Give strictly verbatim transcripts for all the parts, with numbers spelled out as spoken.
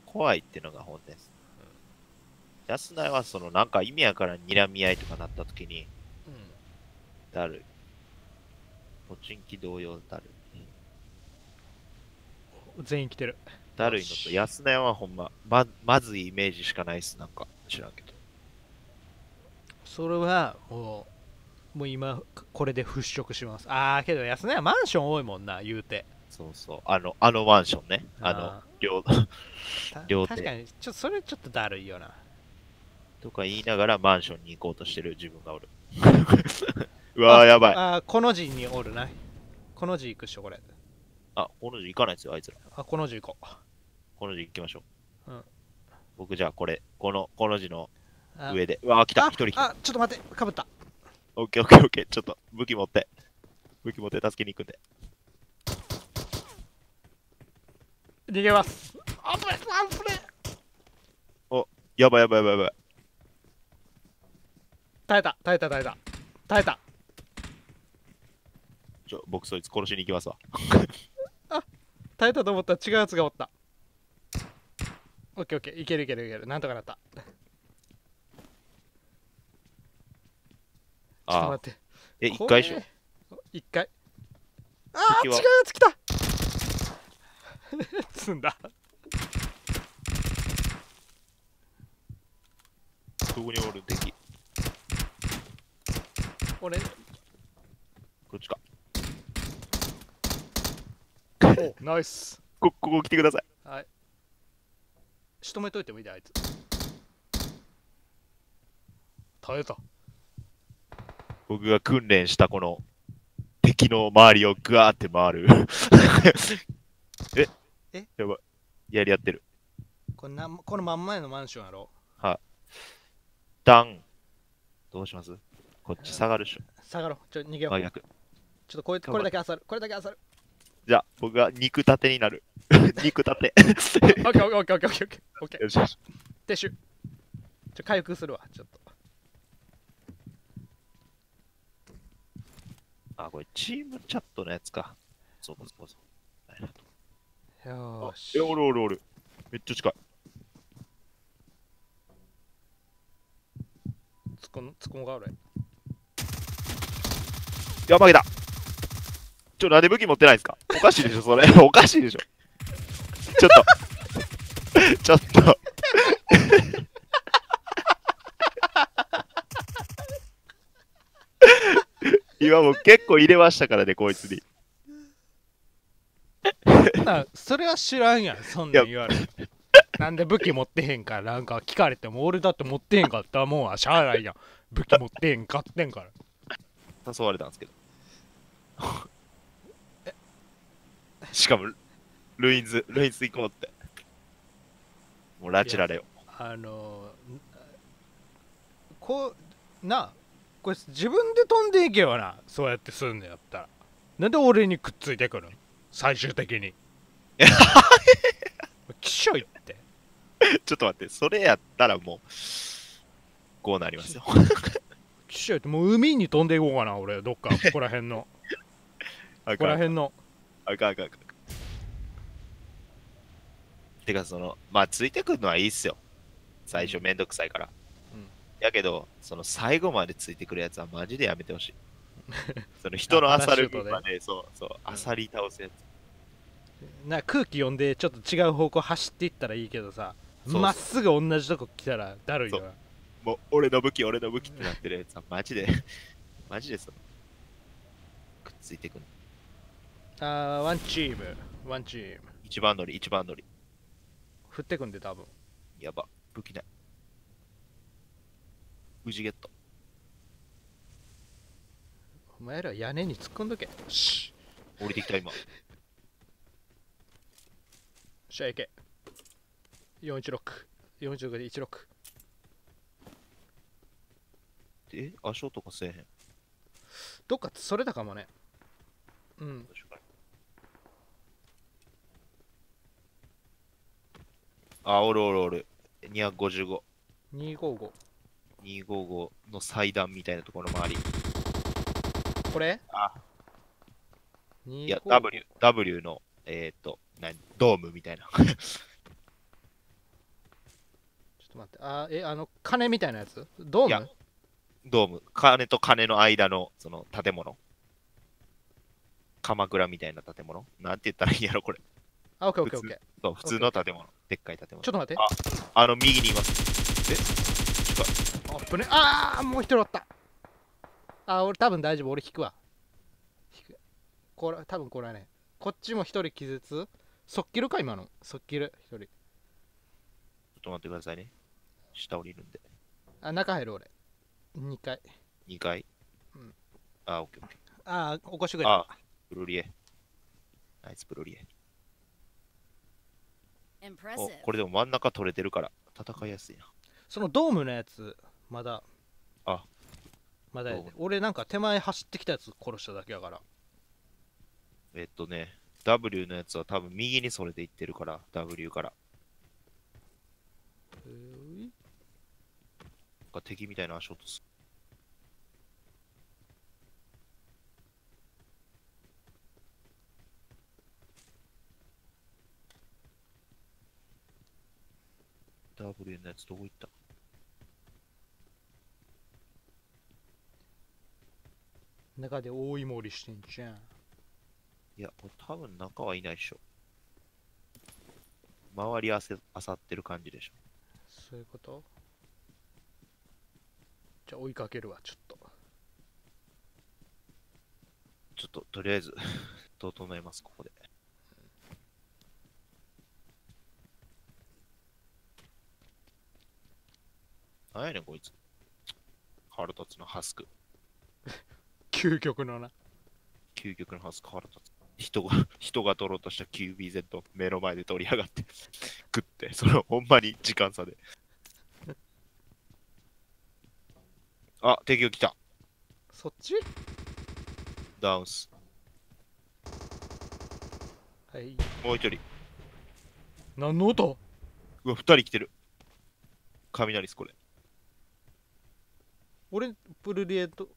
怖いっていうのが本音です。安内はそのなんか意味やから睨み合いとかなった時に、 うん、 だるい。ポチンキ同様だるい。 全員来てる。 だるいのと、安内はほんま、ま、まずいイメージしかないっす。なんか、知らんけど。 それはもうもう今これで払拭します。ああけど安値はマンション多いもんな言うて。 そうそう。あの、あのマンションね。あのあ、 両、 た両手確かにちょっとそれちょっとだるいよな。 とか言いながらマンションに行こうとしてる自分がおる。うわー、やばい。 ああこの字におるな。この字行くっしょこれ。 あ、この字行かないですよ、あいつら。 あこの字行ここの字行きましょう。 う。うん。 僕じゃあこれ、この、この字のあ上で。うわー、来た。 あ一人来た。 あちょっと待ってかぶった。 オッケーオッケーオッケー。ちょっと武器持って。武器持って助けに行くんで。 逃げます。あぶねあぶね。 お、やばいやばいやばいやばい。 耐えた耐えた耐えた耐えた。 ちょ、僕そいつ殺しに行きますわ。 耐えたと思ったら違うやつがおった。オッケーオッケーいけるいけるいけるなんとかなった。ちょっとああ。 待って。 え、一回しょ。 一回。ああ違うやつ来た。積んだ。 どこにおる敵。 俺こっちか。 おナイス。 こ、ここ来てください。 はい。仕留めといてもいいであいつ。耐えた。 僕が訓練したこの敵の周りをグワーって回る。ええやばい。やり合ってる。 これなこの真ん前のマンションやろ。 はい。ダン。どうします？こっち下がるっしょ。 下がろう。ちょ逃げよう。 真逆。 ちょっとこれこれだけあさる。これだけあさる。 じゃあ、僕が肉立てになる。肉立て。 オッケーオッケーオッケーオッケーオッケーオッケー。 よしよし。 撤収。ちょ回復するわちょっと。 あ、これチームチャットのやつか。そうかそうかそう。 よーし。 え、おるおるおる。めっちゃ近い。 つこんつこんが俺。 やばいだ。ちょ、なんで武器持ってないんですか？おかしいでしょ、それ。おかしいでしょ。ちょっと。ちょっと。今もう結構入れましたからね、こいつに。 なそれは知らんやんそんなん言われる。なんで武器持ってへんからなんか聞かれても俺だって持ってへんかったもんはしゃあないやん。武器持ってへんかってんから。 誘われたんですけど。しかも、ルインズ、ルインズ行こうって。もう拉致られよ。 あのこうなあこれ自分で飛んでいけよな。そうやってすんのやったらなんで俺にくっついてくるん最終的に。きしょいって。 ちょっと待って、それやったらもう、こうなりますよ。 きしょいってもう海に飛んでいこうかな俺どっかここら辺のあここら辺の。 あかんあかんあかん。てか、その、まあ、ついてくるのはいいっすよ。最初めんどくさいから。 うん、 やけど、その最後までついてくるやつはマジでやめてほしい。その人のあさる分まで、そうそう、あさり倒すやつ。 な空気読んでちょっと違う方向走っていったらいいけどさそうそうまっすぐ同じとこ来たらだるいよな。 もう、俺の武器、俺の武器ってなってるやつはマジで、マジでその、くっついてくる。 あーワンチームワンチーム一番乗り、一番乗り。 振ってくんで多分。 やば、武器ない。無事ゲット。 お前ら屋根に突っ込んどけ。よし降りてきた今。 しゃいけ。よんいちろく よんいちろくでいちろく。 え、足音とかせえへん。 どっかそれたかもね。うん。 あ、おるおるおる。にひゃくごじゅうご。 にひゃくごじゅうご。 にひゃくごじゅうごの祭壇みたいなところの周り。 これあ、 いいや、W、W の、えっ、ー、と、何、ドームみたいな。 あえあの鐘みたいなやつドいやームドーム。金と金の間の、その建物。鎌倉みたいな建物。なんて言ったらいいんやろ、これ。 あオッケーオッケーオッケー。 そう、普通の建物。でっかい建物。 ちょっと待ってあ、あの右にいます。え近い。 あっぶねああもう一人おった。あ俺多分大丈夫俺引くわ引くこれ多分これはねこっちも一人気絶速キルか今の速キル一人ちょっと待ってくださいね。下降りるんで。 あ中入る俺にかいにかい。 うんあ、オッケーオッケああ起こしてくー。 れあ、プルリエ。ナイスプルリエ。お、 Impressive. これでも真ん中取れてるから戦いやすいな。 そのドームのやつまだあまだやでドーム俺なんか手前走ってきたやつ殺しただけやからえっとね、W のやつは多分右にそれていってるから、W から。 えーいなんか敵みたいな足音する。W のやつどこ行った？ 中で大い盛りしてんじゃんいや、これ多分中はいないでしょ。周りあせあさってる感じでしょ。 そういうことじゃあ追いかけるわちょっとちょっと、とりあえず、整えます、ここで。なんやねん、こいつ。腹立つのハスク。 究極のな究極のハスク腹立つ。人が、人が取ろうとした キュービーゼット 目の前で取りやがって食って、それをほんまに時間差で。あ、敵が来た。 そっちダウンス。 はいもう一人。 何の音うわ、二人来てる。雷です、これ。 俺プルリエと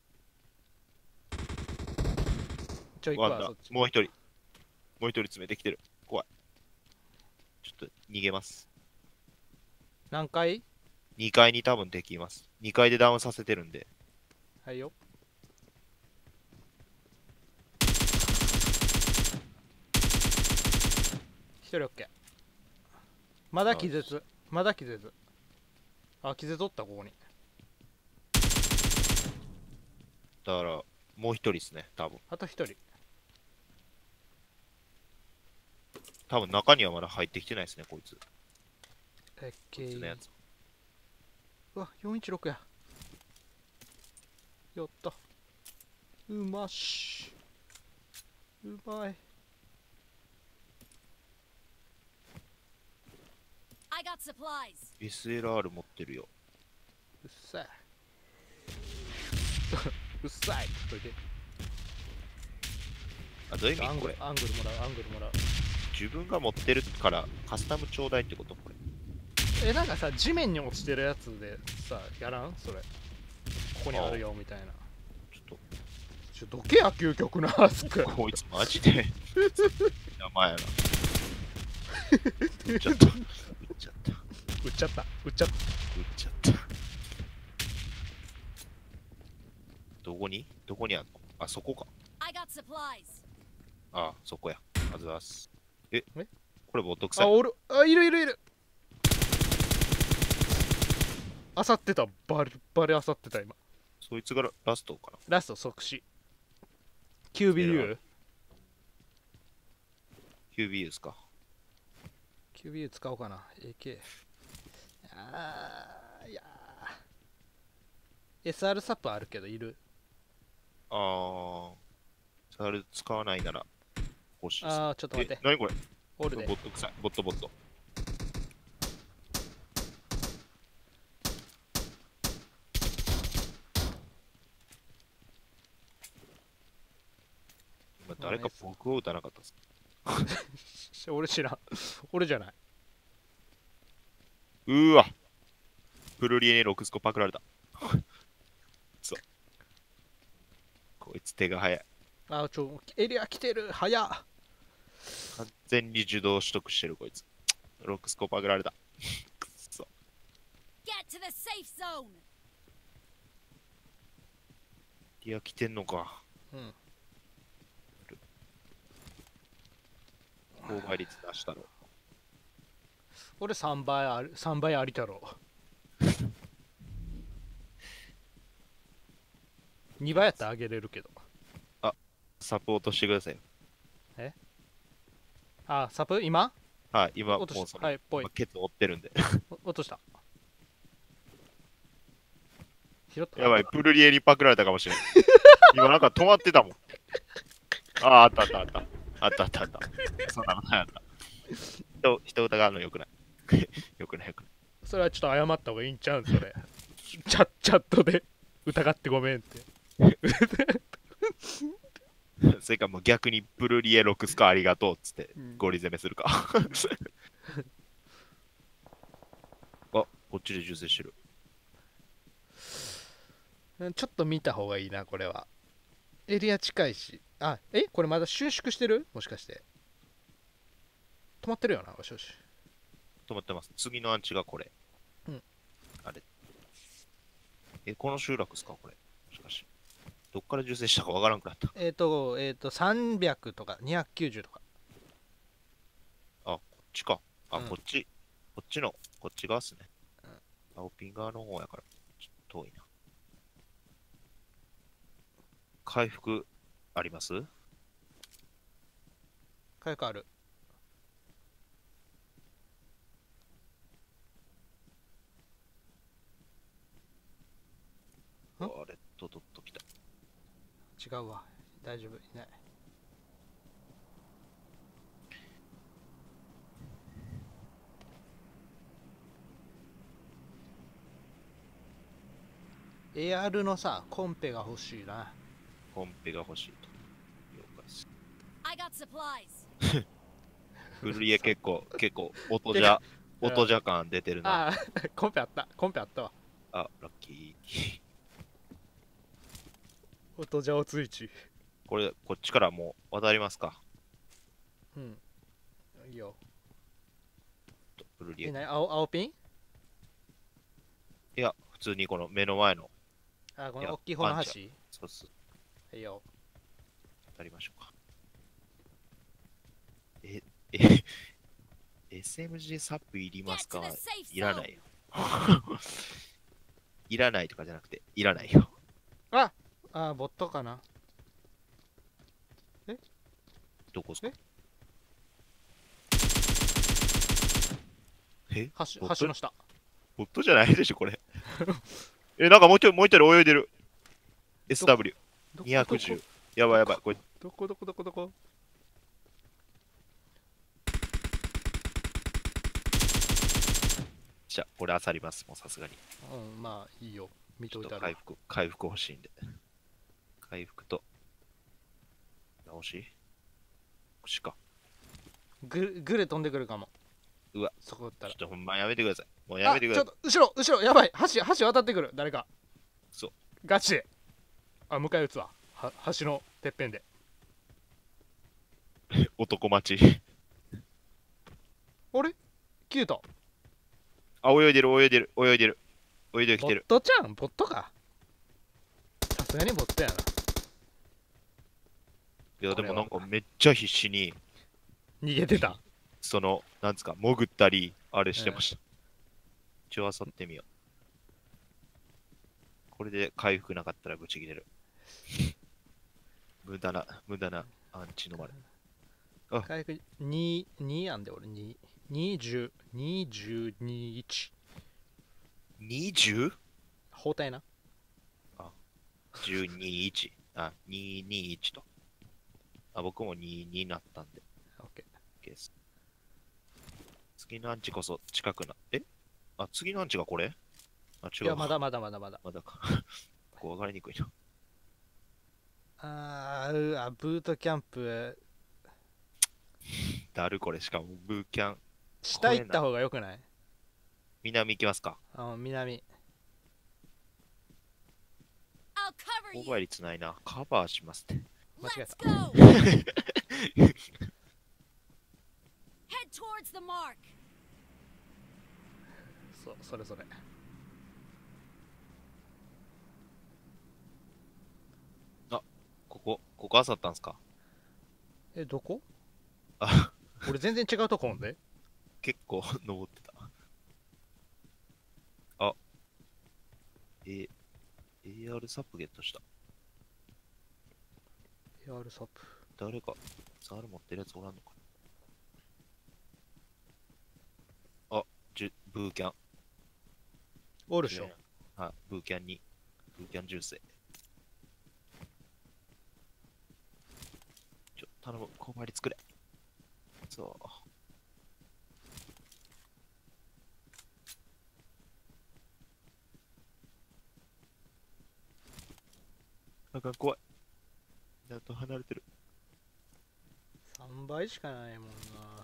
ちょ行くワンダわそっちもう一人。もう一人詰めてきてる。怖い。ちょっと逃げます。 何回にかいに多分敵います。にかいでダウンさせてるんで。 はいよ一人オッケーまだ気絶まだ気絶あ気絶おったここにだから、もう一人ですね、多分。 あと一人多分中にはまだ入ってきてないですね、こいつ。こえっけいつのやつ。 うわよんいちろくややったうましうまい I got supplies. エスエルアール 持ってるよ。 うっさいうっさいって言っといてあ、どういう意アン味これ。 グルアングルもらうアングルもらう自分が持ってるからカスタムちょうだいってことこれ。 えなんかさ地面に落ちてるやつでさやらんそれここにあるよみたいなちょっちょどけや究極のアスクと、こいつマジで。名前やな。撃っちゃった。撃っちゃった。 売っちゃった売っちゃった撃っちゃった。どこにどこにあんの？あ、そこか。 I got supplies. あ、そこや。あずわす。ええこれボット臭い。 あおるあいるいるいるあさってたバリバリあさってた今そいつがララストかな。 ラスト即死 キュービーユーキュービー ですか。 キュービーユー 使おうかな エーケー あーいやー エスアール サップあるけどいるあー。それ使わないなら欲しいです。 あーちょっと待ってえ、なにこれおるでボット臭い。ボットボット。今誰か僕を撃たなかったです。 俺知らん俺じゃないうーわプルリエにろくスコパクられた。そう。こいつ手が早い。 あーちょエリア来てる早っ完全に受動取得してるこいつ。ろくスコパクられた。くっそ。 to the safe zone. いや、来てんのか。 うん購買率出したろ。 俺さんばいあるさんばいありだろにばいやったらあげれるけど。 サポートしてくださいよ。 あサプ今はい、今、もう落としその、 たはいぽい今ケツ折ってるんで。 お落とした拾ったやばい、プルリエにパクられたかもしれない。今なんか止まってたもん。ああ、あったあったあった。あったあったあった。そんなのないあった。人、人疑うのよくない。よくないよくない。 それはちょっと謝った方がいいんちゃうんそれチャチャットで疑ってごめんってそれかもう逆にプルリエロクスカありがとうっつってうんゴリ攻めするか。あ、こっちで銃声してる。 うんちょっと見た方がいいなこれはエリア近いしあえこれまだ収縮してるもしかして止まってるよなよしよし止まってます。次のアンチがこれ。 うんあれ。え、この集落っすかこれ。もしかし。どっから銃声したかわからんくなった。 えっ、ー、とえっ、ー、とさんびゃくとかにひゃくきゅうじゅうとかあ、こっちか。あ、 うんこっち。こっちの、こっち側っすね。 うん青ピン側の方やから、ちょっと遠いな。回復あります？ 回復あるんあレッドドット来た。 違うわ大丈夫いないエーアール のさコンペが欲しいなコンペが欲しいと。了解です。 I got supplies. フルリエ結構、結構、音じゃ、音じゃ感出てるな。 ああコンペあったコンペあったわあ、ラッキー。 音じゃおついちこれ、こっちからもう渡りますか。 うんいいよフルリエ。 えなに青青ピンいや、普通にこの目の前の、いやあこの大きい方のパン橋チそうっす。 いいよ渡りましょうか。え、え、エスエムジー サップいりま Get す to か？ the safe いら zone. ないよ。いらないとかじゃなくて、いらないよ。 ああボットかなどこっすか？ ええ橋ボット橋の下ボットじゃないでしょ、これ。え、なんかもう一人、もう一人泳いでる。エスダブリューどこにひゃくじゅう。やばいやばい。これ、 どこどこどこどこじゃあ、これ漁ります。もうさすがに。 うんまあいいよ見ちょといたらっと回復、回復欲しいんで。回復と、直し腰か。 ぐるぐる飛んでくるかもうわそこ打ったらちょっとほんまやめてください。もうやめてくださあちょっと後ろ後ろやばい橋橋渡ってくる誰かそうガチであ迎え撃つわは橋のてっぺんでい。男待ち。 あれキュートあ、泳いでる、泳いでる、泳いでる。泳いできてる。 ボットちゃんボットかさすがにボットやないや、 これはでもなんかめっちゃ必死に、 逃げてたその、なんですか、潜ったり、あれしてました。一応漁ってみよう。これで回復なかったらブチ切れる。無駄な、無駄なアンチのまれ。 回復ににやんで俺ににじゅうにじゅうにいちにじゅう？ 包帯なじゅうに、いち。あ、ににいちと。あ、僕もにになったんで。 オッケ OK です。次のアンチこそ近くな。えあ、次のアンチがこれあ、違ーいうやわ。 まだまだまだまだまだか。ここ分かりにくいな。 あーうわブートキャンプだるこれ。しかもブーキャン。 下行った方がよくない南行きますか。 あ南 I'll cover 購 you. 買率ないな。カバーしますって。 間違え Let's た go. Head towards the mark. そうそれそれここ漁ったんすか？ え、どこ？ あ、 俺全然違うとこおんで。 結構登ってた。あ、え、エーアール サップゲットした。 エーアール サップ。 誰か、ザール持ってるやつおらんのかな。あ、じゅブーキャン。 おるでしょ。 はい、ブーキャンに。ブーキャンジュースで。ちょ、頼む、勾配で作れ。そう。なんか怖い。やっと離れてる。 さんばいしかないもんな。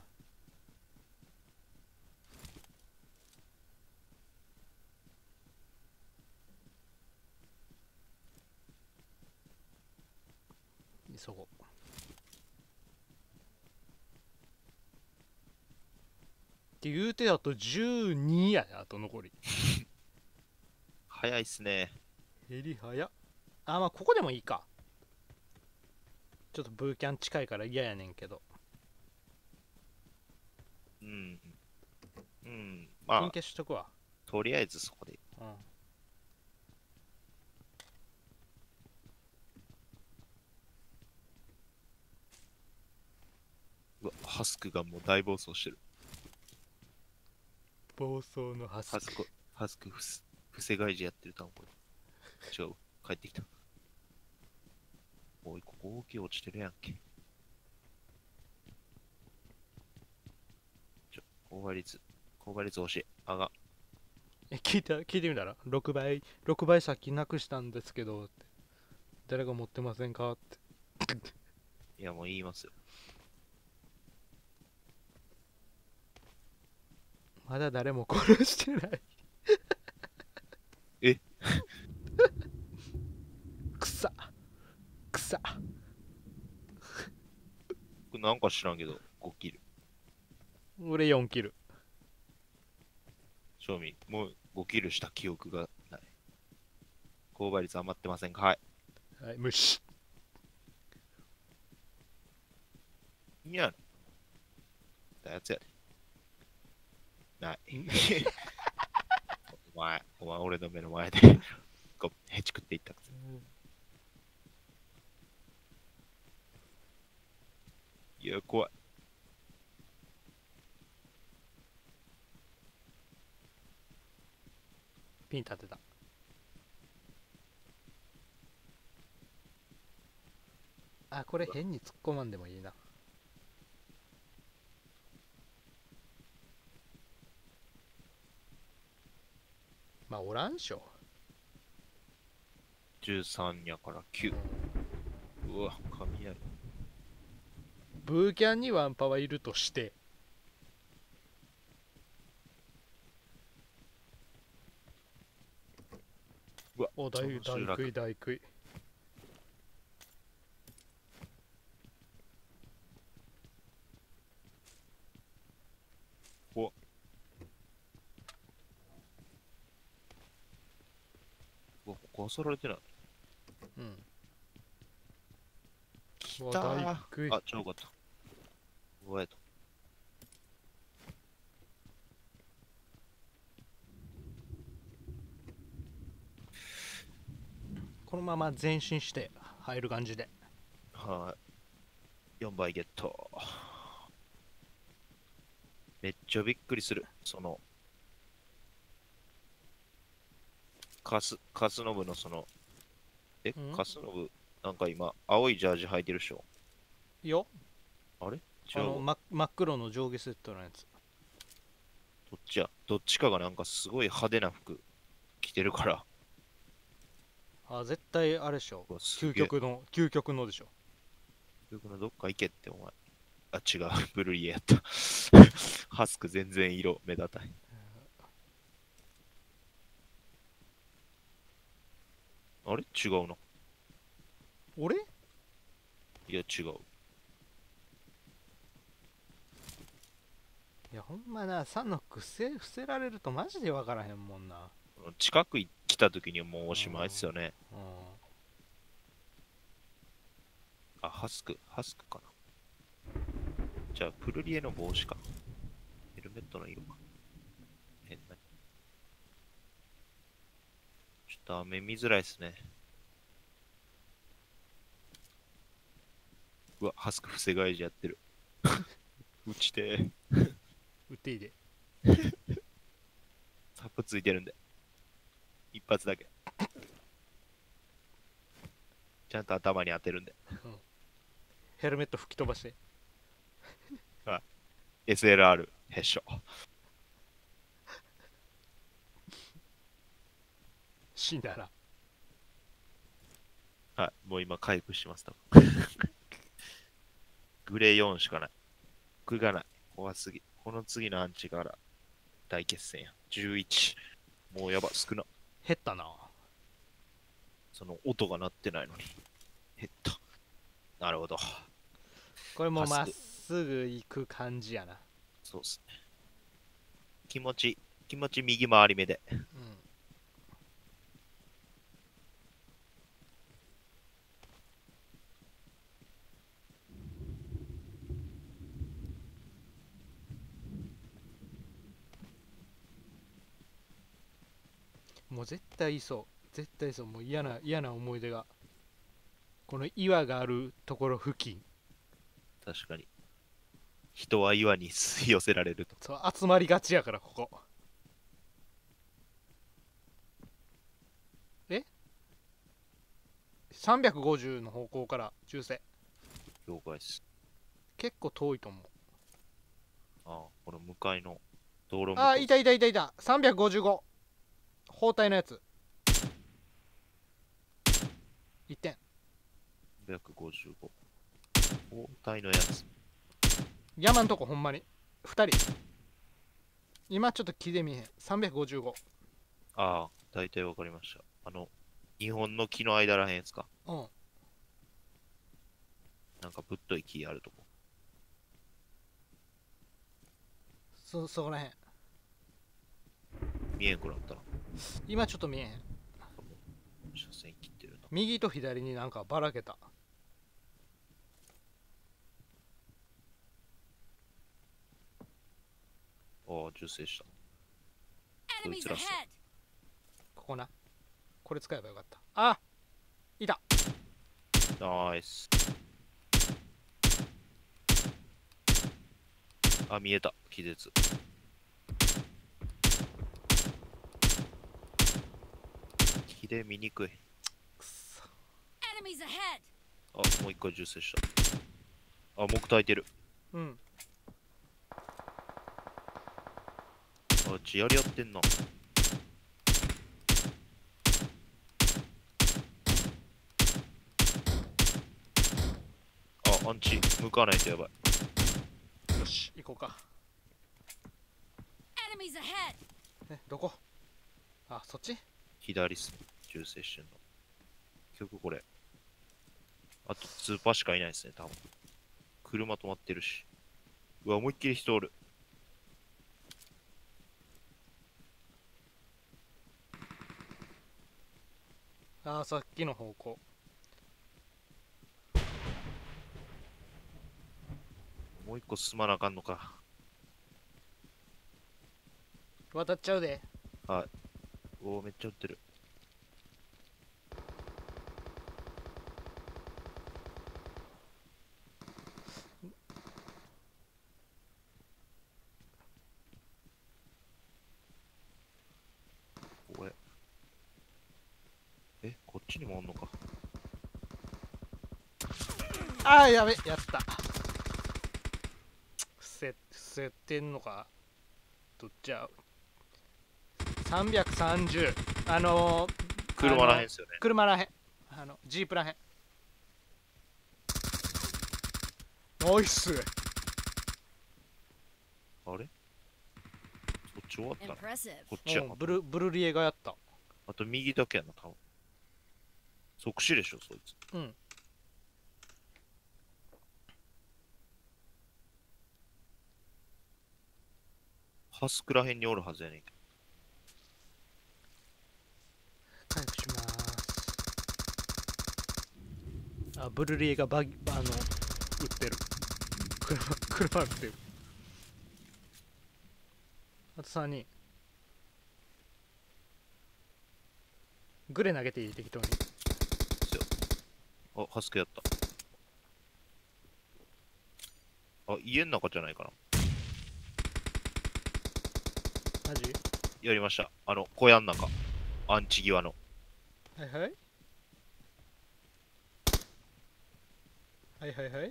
急ごう。って言うてだとじゅうにやで、あと残り。 早いっすね。 減り早っ。あ、まあここでもいいか。ちょっとブーキャン近いから嫌やねんけど。 うん。うん。 ピンまあ、 消しとくわ。 とりあえずそこで。 うん。 うわ、ハスクがもう大暴走してる。 暴走のハスク。 ハスク、ハスクふす、伏せ外事やってると思う。違う、帰ってきた。おい、ここ大きい落ちてるやんけ。ちょ、勾配率、勾配率惜しい。あが。 え、聞いた、聞いてみたらろくばい、ろくばいさっきなくしたんですけどって。誰が持ってませんかって。 いや、もう言いますよ。 まだ誰も殺してないえくさくさ。 これなんか知らんけど、ごキル。 俺よんキル。 賞味、もうごキルした記憶がない。勾配率余ってませんか？はい。 はい、無視。 いや、だやつやで。ない。お前、お前、俺の目の前でこう、へちくっていったくせ。いや、怖い。 ピン立てた。あ、これ変に突っ込まんでもいいな。まあおらんしょ。 じゅうさんやからきゅう。うわ、雷。 ブーキャンにワンパはいるとして。 うわ、 お、大大その集落食い大食い。 おうわ、ここ漁られてない。 うん。 来うわ大たー。 食い。 あ、ちょうよかった。うわ、えっと。 このまま前進して入る感じで。 はい。よんばいゲット。めっちゃびっくりする。その、カス、カスノブのその、え、 うんカスノブ、なんか今、青いジャージ履いてるっしょ。 いいよ。 あれあの、 違うわ。 ま、真っ黒の上下セットのやつ。 どっちやどっちかがなんかすごい派手な服着てるから。 あ、絶対あれでしょ。 うわす究げえ極の、究極のでしょ。 僕のどっか行けってお前。あ、違う。ブルーイエやった。ハスク全然色目立たない。あれ違うな。 俺いや、違う。 いや、ほんまな、サンノック伏せ、伏せられるとマジで分からへんもんな。 近く来た時にはもうおしまいっすよね。 うん。 あ、ハスク、ハスクかな。じゃあ、プルリエの帽子か。ヘルメットの色か。変な。ちょっと雨見づらいっすね。うわ、ハスク防がいじやってる。打ちてー。 撃っていいで。 タップついてるんで。一発だけ。ちゃんと頭に当てるんで。 ヘルメット吹き飛ばして。 エスエルアール、へっしょ。 死んだら。 はい、もう今回復します。多分グレーよんしかない。僕がない。怖すぎ。この次のアンチから大決戦や。じゅういち。もうやば、少な。 減ったな。 その音が鳴ってないのに。減った。なるほど。 これもうまっハスすぐ行く感じやな。 そうっすね。気持ち、気持ち右回り目で。 うん。もう絶対いそう絶対そうもう嫌な嫌な思い出がこの岩があるところ付近確かに。人は岩に吸い寄せられると。 そう集まりがちやからここえさんびゃくごじゅうの方向から中世了解です。 結構遠いと思うああ、この向かいの道路向こう。 あーいたいたいたいたさんびゃくごじゅうご包帯のやついってんさんびゃくごじゅうご。包帯のやつ。 山んとこほんまにふたり今ちょっと木で見えへんさんびゃくごじゅうごああ、大体わかりました。あの、日本の木の間らへんやつか。 うんなんかぶっとい木あるとこ。 そそこらへん見えんくなったな。 今ちょっと見えへん車線切ってるな。 右と左になんかばらけたああ、銃声した。そい Enemies つらっす ahead! ここなこれ使えばよかったあいたナイス。あ、見えた。気絶。気で見にくい。 くそ Enemies ahead! あ、もう一回銃声した。あ、木焚いてる。 うんあ、血やり合ってんな。あ、アンチ向かないとやばい。 よし行こうか Enemies ahead! えどこあそっち左っすね。銃声してんの。結局これ。あとスーパーしかいないですね、多分。車止まってるし。うわ、思いっきり人おる。 あさっきの方向もう一個進まなあかんのか。 渡っちゃうではい。おお、めっちゃ撃ってる。おえ。え、こっちにもおんのか。 あーやべやった伏せ伏せてんのかどっちゃうさんびゃくさんじゅうあのー、 車らへんっすよね。 車らへんあのジープらへんナイスあれそっち終わったな。 Impressive. こっちやな。 うんブルブルリエがやったあと右だけやな、多分。即死でしょ、そいつ。 うんハスクらへんにおるはずやねんけ回復しますあ、ブルリエがバギ、あの、売ってる。車、車売ってる。あとさんにん。グレ投げていい適当に。 あ、ハスケやった。あ、家の中じゃないかな。 マジ？ やりました。あの、小屋の中。アンチ際の。 はいはい。はいはいはい。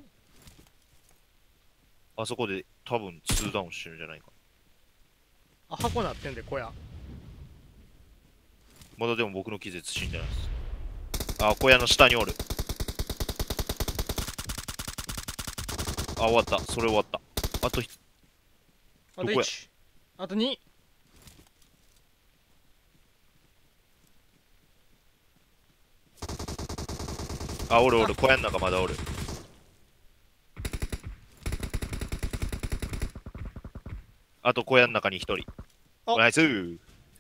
あそこで多分ツーダウンしてるんじゃないかあ、箱なってんで、小屋。 な。まだでも僕の気絶死んでないです。あ、小屋の下におる。あ、終わった。それ終わった。あとひ、 あとどこやいち。あとに。 あ、おるおる。小屋の中まだおる。あと小屋の中に一人。 あナイスー。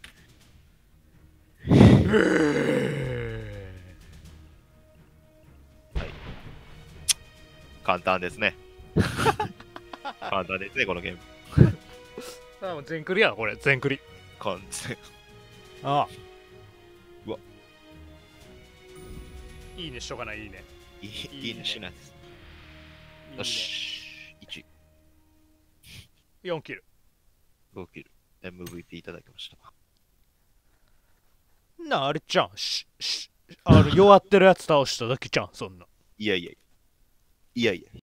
簡単ですね。簡単ですね、このゲーム。 あ、もう全クリや、これ、全クリ。 完全。 ああ。 うわ。 いいねしとかない、いいね。 いいいいねいいねしないです。 いいねよ。し。いち、 よんキル。 ごキル。エムブイピー いただきました。 なあ、あれちゃん。し、し、あの、弱ってるやつ倒しただけじゃん、そんな。 いやいやいや。いやいや。